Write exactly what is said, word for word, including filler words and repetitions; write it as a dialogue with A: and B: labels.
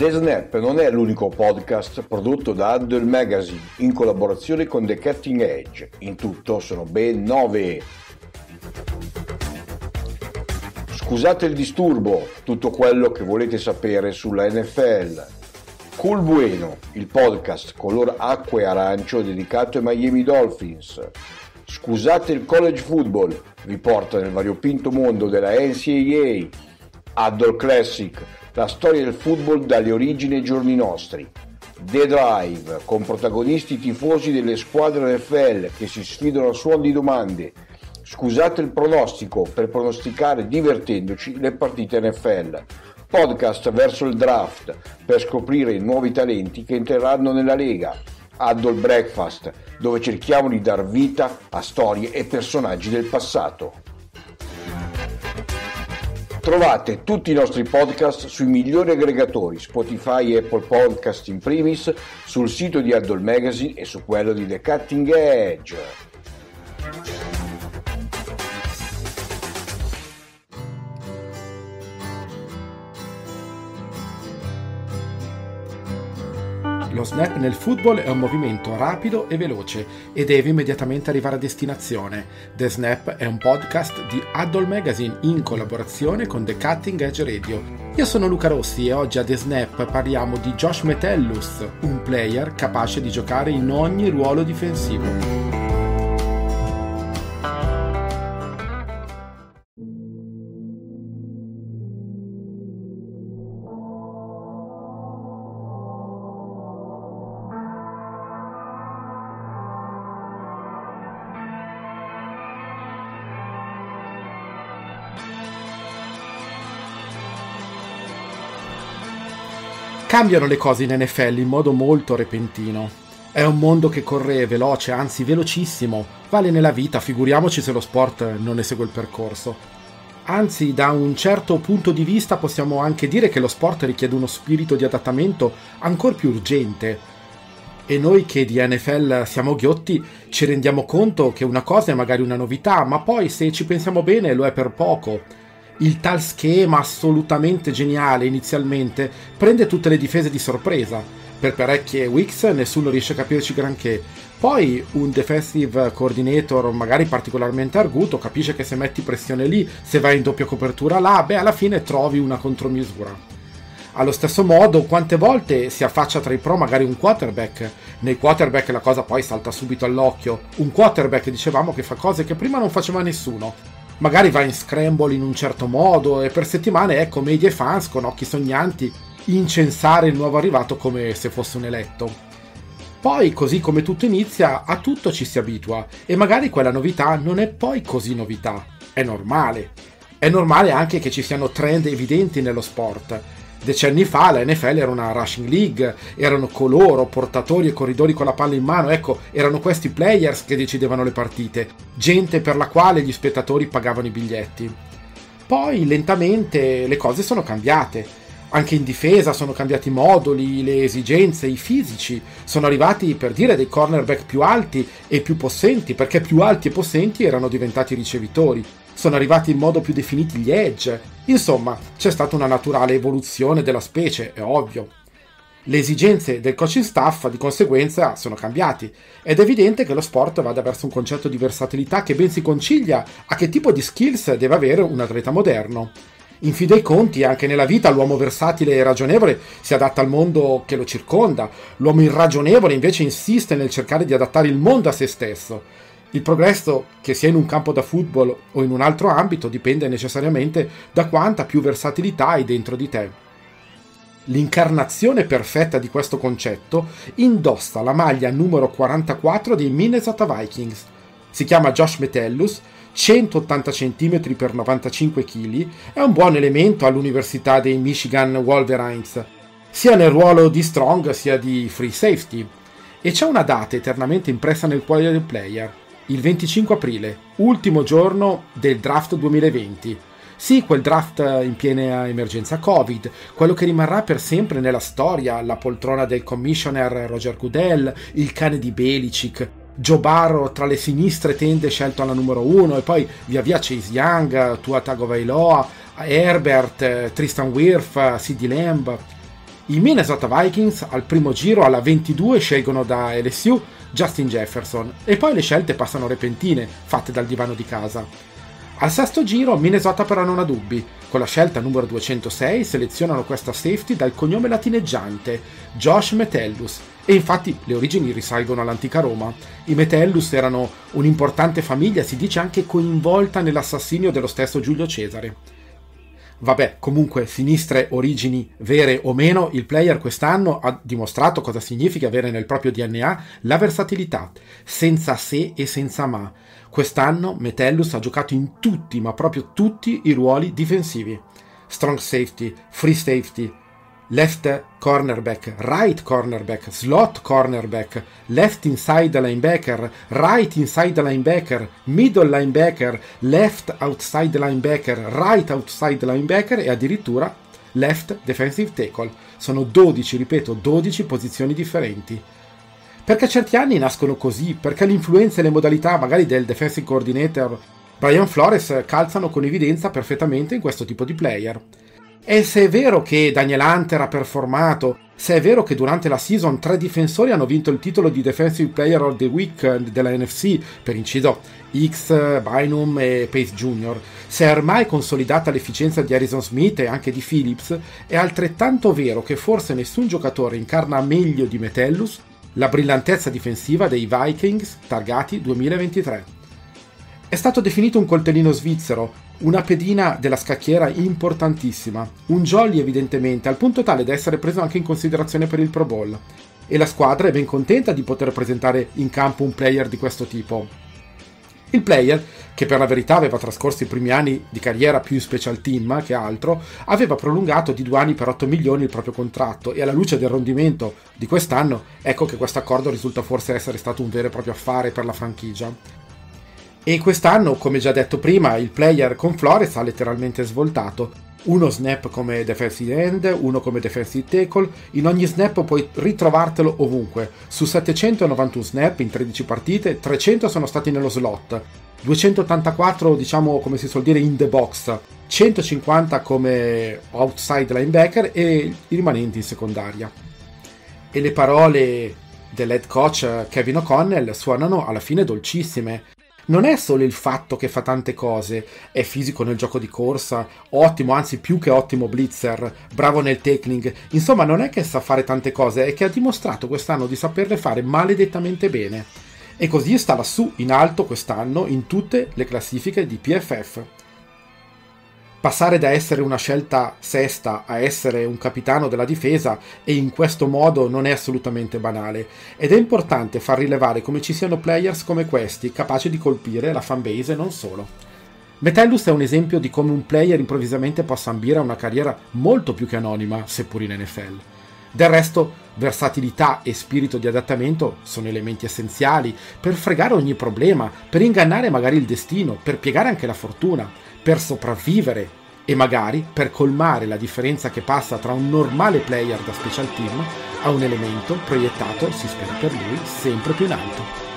A: The Snap non è l'unico podcast prodotto da Huddle Magazine in collaborazione con The Cutting Edge. In tutto sono ben nove. Scusate il disturbo, tutto quello che volete sapere sulla N F L. Cool Bueno, il podcast color acqua e arancio dedicato ai Miami Dolphins. Scusate il college football, vi porta nel variopinto mondo della N C A A. Huddle Classic, la storia del football dalle origini ai giorni nostri. The Drive, con protagonisti tifosi delle squadre N F L che si sfidano a suon di domande. Scusate il pronostico, per pronosticare divertendoci le partite N F L. Podcast verso il draft, per scoprire i nuovi talenti che entreranno nella Lega. Huddle Breakfast, dove cerchiamo di dar vita a storie e personaggi del passato. Trovate tutti i nostri podcast sui migliori aggregatori, Spotify e Apple Podcast in primis, sul sito di Huddle Magazine e su quello di The Cutting Edge.
B: Lo snap nel football è un movimento rapido e veloce e deve immediatamente arrivare a destinazione. The Snap è un podcast di Huddle Magazine in collaborazione con The Cutting Edge Radio. Io sono Luca Rossi e oggi a The Snap parliamo di Josh Metellus, un player capace di giocare in ogni ruolo difensivo. Cambiano le cose in N F L in modo molto repentino. È un mondo che corre veloce, anzi velocissimo. Vale nella vita, figuriamoci se lo sport non ne segue il percorso. Anzi, da un certo punto di vista possiamo anche dire che lo sport richiede uno spirito di adattamento ancora più urgente. E noi che di N F L siamo ghiotti ci rendiamo conto che una cosa è magari una novità, ma poi se ci pensiamo bene lo è per poco. Il tal schema assolutamente geniale inizialmente prende tutte le difese di sorpresa. Per parecchie weeks nessuno riesce a capirci granché. Poi un defensive coordinator magari particolarmente arguto capisce che se metti pressione lì, se vai in doppia copertura là, beh alla fine trovi una contromisura. Allo stesso modo, quante volte si affaccia tra i pro magari un quarterback? Nei quarterback la cosa poi salta subito all'occhio. Un quarterback, dicevamo, che fa cose che prima non faceva nessuno. Magari va in scramble in un certo modo e per settimane ecco media e fans con occhi sognanti incensare il nuovo arrivato come se fosse un eletto. Poi, così come tutto inizia, a tutto ci si abitua e magari quella novità non è poi così novità. È normale. È normale anche che ci siano trend evidenti nello sport. Decenni fa la N F L era una rushing league, erano coloro, portatori e corridori con la palla in mano, ecco, erano questi players che decidevano le partite, gente per la quale gli spettatori pagavano i biglietti. Poi lentamente le cose sono cambiate, anche in difesa sono cambiati i moduli, le esigenze, i fisici, sono arrivati per dire dei cornerback più alti e più possenti, perché più alti e possenti erano diventati ricevitori. Sono arrivati in modo più definiti gli edge. Insomma, c'è stata una naturale evoluzione della specie, è ovvio. Le esigenze del coaching staff, di conseguenza, sono cambiati. Ed è evidente che lo sport vada verso un concetto di versatilità che ben si concilia a che tipo di skills deve avere un atleta moderno. In fin dei conti, anche nella vita l'uomo versatile e ragionevole si adatta al mondo che lo circonda. L'uomo irragionevole invece insiste nel cercare di adattare il mondo a se stesso. Il progresso, che sia in un campo da football o in un altro ambito, dipende necessariamente da quanta più versatilità hai dentro di te. L'incarnazione perfetta di questo concetto indossa la maglia numero quarantaquattro dei Minnesota Vikings. Si chiama Josh Metellus, centottanta centimetri per novantacinque chili, è un buon elemento all'Università dei Michigan Wolverines, sia nel ruolo di strong sia di free safety. E c'è una data eternamente impressa nel cuore del player. Il venticinque aprile, ultimo giorno del draft duemilaventi. Sì, quel draft in piena emergenza Covid, quello che rimarrà per sempre nella storia, la poltrona del commissioner Roger Goodell, il cane di Belichick, Joe Burrow tra le sinistre tende scelto alla numero uno, e poi via via Chase Young, Tua Tagovailoa, Herbert, Tristan Wirf, CeeDee Lamb. I Minnesota Vikings al primo giro alla ventidue scelgono da L S U Justin Jefferson e poi le scelte passano repentine, fatte dal divano di casa. Al sesto giro Minnesota però non ha dubbi. Con la scelta numero duecentosei selezionano questa safety dal cognome latineggiante, Josh Metellus, e infatti le origini risalgono all'antica Roma. I Metellus erano un'importante famiglia, si dice anche coinvolta nell'assassinio dello stesso Giulio Cesare. Vabbè, comunque, sinistre origini vere o meno, il player quest'anno ha dimostrato cosa significa avere nel proprio D N A la versatilità, senza se e senza ma. Quest'anno Metellus ha giocato in tutti, ma proprio tutti, i ruoli difensivi. Strong safety, free safety, left cornerback, right cornerback, slot cornerback, left inside linebacker, right inside linebacker, middle linebacker, left outside linebacker, right outside linebacker e addirittura left defensive tackle. Sono dodici, ripeto, dodici posizioni differenti. Perché certi anni nascono così, perché l'influenza e le modalità magari del defensive coordinator Brian Flores calzano con evidenza perfettamente in questo tipo di player. E se è vero che Daniel Hunter ha performato, se è vero che durante la season tre difensori hanno vinto il titolo di Defensive Player of the Week della N F C, per inciso X, Bynum e Pace Junior, se è ormai consolidata l'efficienza di Harrison Smith e anche di Phillips, è altrettanto vero che forse nessun giocatore incarna meglio di Metellus la brillantezza difensiva dei Vikings targati duemilaventitré. È stato definito un coltellino svizzero, una pedina della scacchiera importantissima, un jolly evidentemente, al punto tale da essere preso anche in considerazione per il Pro Bowl. E la squadra è ben contenta di poter presentare in campo un player di questo tipo. Il player, che per la verità aveva trascorso i primi anni di carriera più in special team che altro, aveva prolungato di due anni per otto milioni il proprio contratto e alla luce del rendimento di quest'anno, ecco che questo accordo risulta forse essere stato un vero e proprio affare per la franchigia. E quest'anno, come già detto prima, il player con Flores ha letteralmente svoltato. Uno snap come defensive end, uno come defensive tackle, in ogni snap puoi ritrovartelo ovunque. Su settecentonovantuno snap in tredici partite, trecento sono stati nello slot, duecentottantaquattro diciamo come si suol dire in the box, centocinquanta come outside linebacker e i rimanenti in secondaria. E le parole dell'head coach Kevin O'Connell suonano alla fine dolcissime. Non è solo il fatto che fa tante cose, è fisico nel gioco di corsa, ottimo, anzi più che ottimo blitzer, bravo nel tackling, insomma non è che sa fare tante cose, è che ha dimostrato quest'anno di saperle fare maledettamente bene. E così sta lassù, in alto quest'anno, in tutte le classifiche di P F F. Passare da essere una scelta sesta a essere un capitano della difesa e in questo modo non è assolutamente banale ed è importante far rilevare come ci siano players come questi capaci di colpire la fanbase e non solo. Metellus è un esempio di come un player improvvisamente possa ambire a una carriera molto più che anonima, seppur in N F L. Del resto, versatilità e spirito di adattamento sono elementi essenziali per fregare ogni problema, per ingannare magari il destino, per piegare anche la fortuna, per sopravvivere e magari per colmare la differenza che passa tra un normale player da special team a un elemento proiettato, si spera per lui, sempre più in alto.